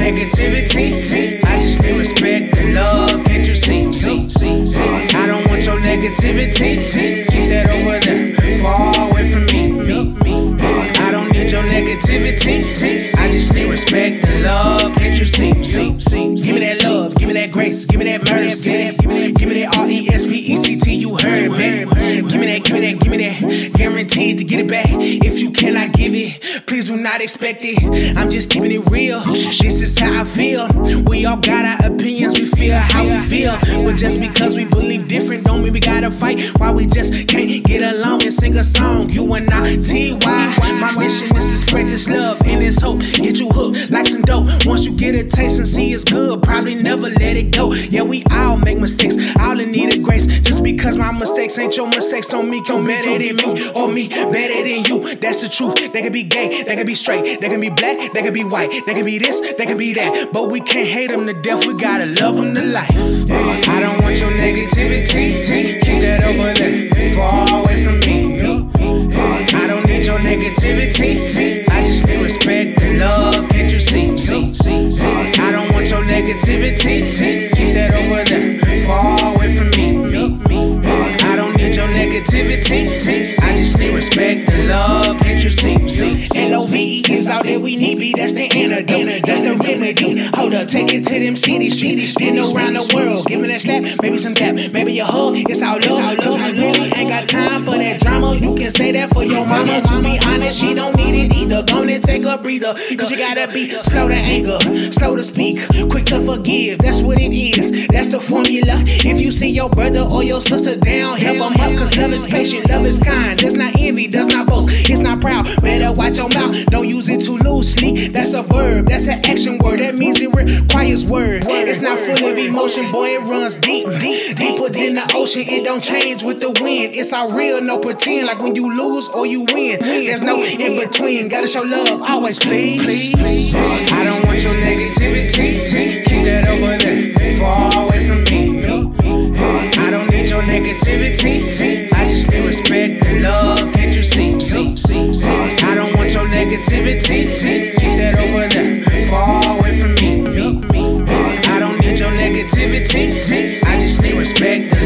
negativity. I just need respect and love, can't you see? I don't want your negativity. Keep that over there, far away from me. I don't need your negativity. I just need respect and love, can't you see? Give me that love, give me that grace, give me that mercy. Give me that R-E-S-P-E-C-T, you heard me. Give me that, guaranteed to get it back. If you cannot give it, please do not expect it. I'm just keeping it real, this is how I feel. We all got our opinions, we feel how we feel. But just because we believe different don't mean we gotta fight. Why we just can't get along and sing a song, you and I, T-Y. My mission is to spread this love and this hope, get you hooked like some dope. Once you get a taste and see it's good, probably never let it go. Yeah, we all make mistakes, all in need of grace. Just because my mistakes ain't your mistakes don't make you better than me or me better than you. That's the truth. They can be gay, they can be straight, they can be black, they can be white, they can be this, they can be that. But we can't hate them to death, we gotta love them to life. I don't want your negativity, keep that over there, far away from me. I don't need your negativity, I just need respect and love, can't you see? I don't want your negativity, keep that over there, far away from me. I don't need your negativity, I just need respect and love, can't you see? L-O-V-E is all that we need, be that's the antidote, that's the remedy. Hold up, take it to them city streets, then around the world, giving that slap, maybe some dap, maybe a hug, it's all love, cause we really ain't got time for that drama. You can say that for your mama, to be honest, she don't need it either. Gonna take a breather, cause you gotta be slow to anger, slow to speak, quick to forgive, that's what it is, that's the formula. If you see your brother or your sister down, help them up, cause love is patient, love is kind, does not envy, does not boast, it's not proud. Better watch your mouth, don't use it too loosely. That's a verb, that's an action word, that means it requires word. It's not full of emotion, boy, it runs deep, deeper than the ocean. It don't change with the wind, it's all real, no pretend, like when you lose or you win, there's no in between. Gotta show love, always please. I don't want your negativity, keep that over there, far away from me. I don't need your negativity, I just need respect and love, can't you see? I don't want your negativity, keep that over there, far away from me. I don't need your negativity, I just need respect.